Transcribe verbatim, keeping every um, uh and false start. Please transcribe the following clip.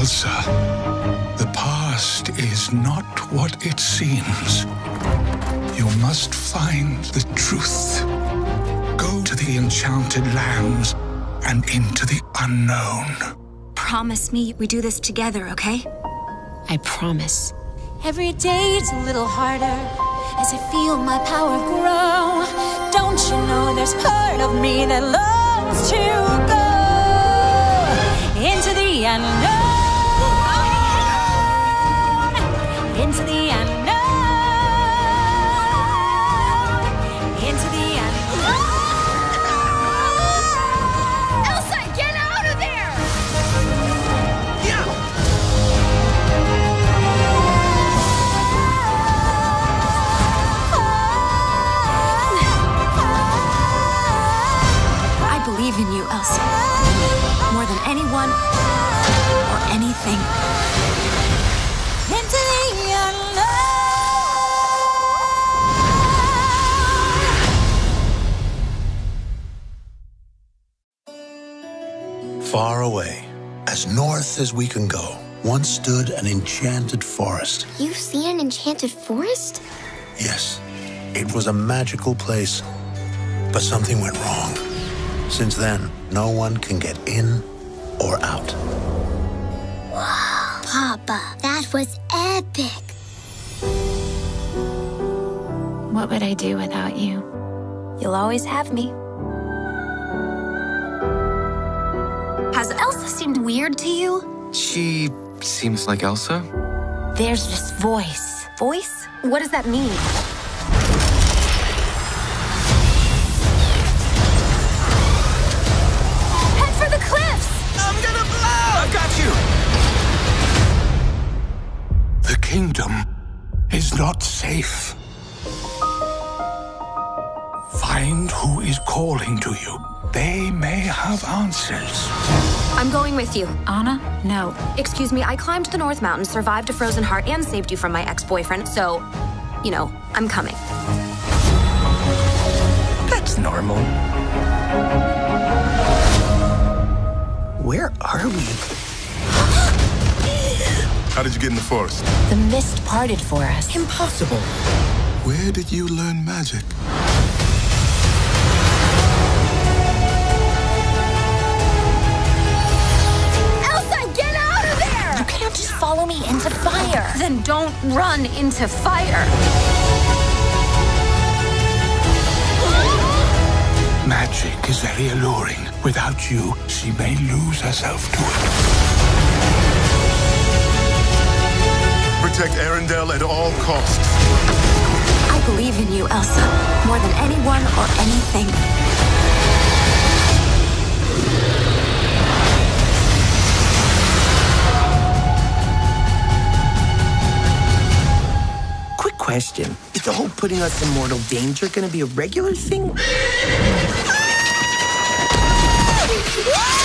Elsa, the past is not what it seems. You must find the truth. Go to the enchanted lands and into the unknown. Promise me we do this together, okay? I promise. Every day it's a little harder as I feel my power grow. Don't you know there's part of me that longs to go into the unknown, into the unknown, into the unknown. Elsa, get out of there! I believe in you, Elsa. More than anyone or anything. Into the unknown. Far away, as north as we can go, once stood an enchanted forest. You've seen an enchanted forest? Yes, it was a magical place, but something went wrong. Since then, no one can get in or out. Wow, Papa, that was epic. What would I do without you? You'll always have me. Has Elsa seemed weird to you? She seems like Elsa. There's this voice. Voice? What does that mean? Head for the cliffs! I'm gonna blow! I've got you! The kingdom is not safe. Find who is calling to you. They may have answers. I'm going with you. Anna? No. Excuse me, I climbed the North Mountain, survived a frozen heart, and saved you from my ex-boyfriend, so, you know, I'm coming. That's normal. Where are we? How did you get in the forest? The mist parted for us. Impossible. Where did you learn magic? You can't just follow me into fire. Then don't run into fire. Magic is very alluring. Without you, she may lose herself to it. Protect Arendelle at all costs. I believe in you, Elsa, more than anyone or anything. Question. Is the whole putting us in mortal danger gonna be a regular thing?